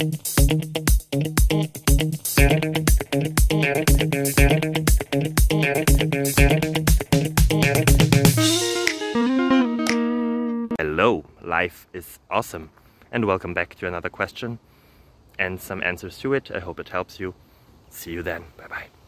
Hello, life is awesome, and welcome back to another question and some answers to it. I hope it helps you. See you then. Bye bye.